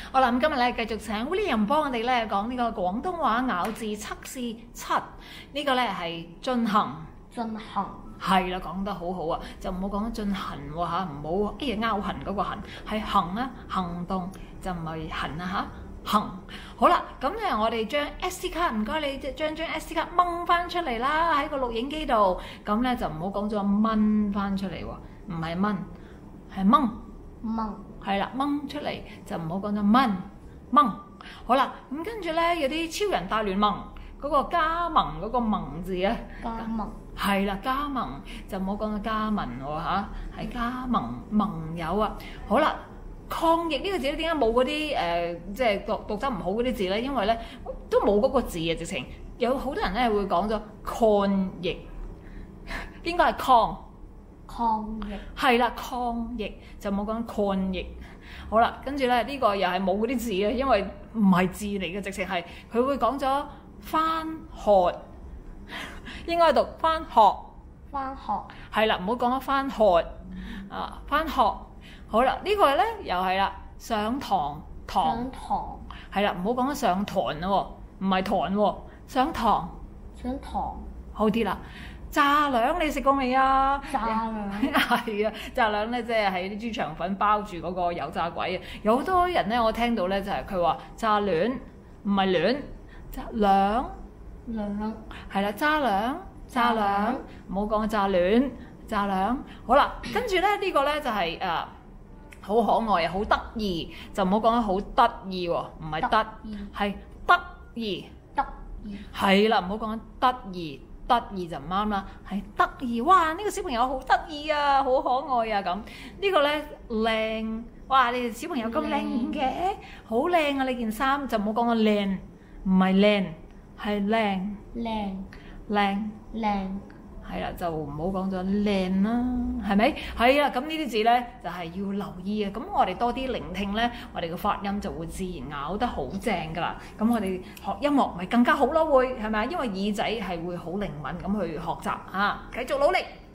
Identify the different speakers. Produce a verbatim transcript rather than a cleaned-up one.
Speaker 1: 好啦，咁今日咧繼續請 William 幫我哋咧講呢個廣東話咬字測試七，呢個咧係進行。
Speaker 2: 進行
Speaker 1: 係啦，講得好好啊，就唔好講得進行喎嚇，唔好哎呀拗痕嗰個痕，係行啊，行動就唔係痕啊嚇。行好啦，咁咧我哋將 S D 卡，唔該你將張 S D 卡掹翻出嚟啦，喺個錄影機度，咁咧就唔好講咗掹翻出嚟喎，唔係掹，係掹
Speaker 2: 掹，
Speaker 1: 係啦，掹出嚟就唔好講咗掹掹。好啦，咁跟住咧有啲超人大聯盟嗰個加盟嗰個盟字啊，
Speaker 2: 加盟
Speaker 1: 係啦，加盟就唔好講咗加盟喎嚇，係加盟盟友啊。好啦。抗疫呢個字咧，點解冇嗰啲誒，即係讀讀得唔好嗰啲字咧？因為咧都冇嗰個字啊，直情有好多人咧會講咗抗疫，應該係抗
Speaker 2: 抗疫，
Speaker 1: 係啦，抗疫就冇講抗疫。好啦，跟住咧呢個又係冇嗰啲字啊，因為唔係字嚟嘅，直情係佢會講咗返學，應該讀返學，
Speaker 2: 返學
Speaker 1: 係啦，唔好講咗返學啊，返學。好啦，呢個咧又係啦，上堂堂
Speaker 2: 上堂
Speaker 1: 係啦，唔好講得上堂咯，唔係堂喎，上堂
Speaker 2: 上堂
Speaker 1: 好啲啦。炸兩你食過未啊？
Speaker 2: 炸兩
Speaker 1: 係啊，炸兩咧即係喺啲豬腸粉包住嗰個油炸鬼啊！有好多人咧，我聽到咧就係佢話炸戀，唔係戀，炸兩
Speaker 2: 兩
Speaker 1: 係啦，炸兩炸兩，唔好講炸戀炸兩。好啦，跟住咧呢個咧就係誒。好可愛啊，好得意，就唔好講得好得意喎，唔係得，係得意，
Speaker 2: 得意
Speaker 1: 係啦，唔好講得意，得意就唔啱啦，係得意，哇！呢個小朋友好得意啊，好可愛啊咁，呢個咧靚，哇！你哋小朋友咁靚嘅，好靚啊！你件衫就唔好講個靚，唔係靚，係靚，
Speaker 2: 靚
Speaker 1: 靚
Speaker 2: 靚。
Speaker 1: 係啦，就唔好講咗靚啦，係咪？係啊，咁呢啲字咧就係要留意啊。咁我哋多啲聆聽咧，我哋嘅發音就會自然咬得好正噶啦。咁我哋學音樂咪更加好咯，會係咪？因為耳仔係會好靈敏咁去學習啊，繼續努力。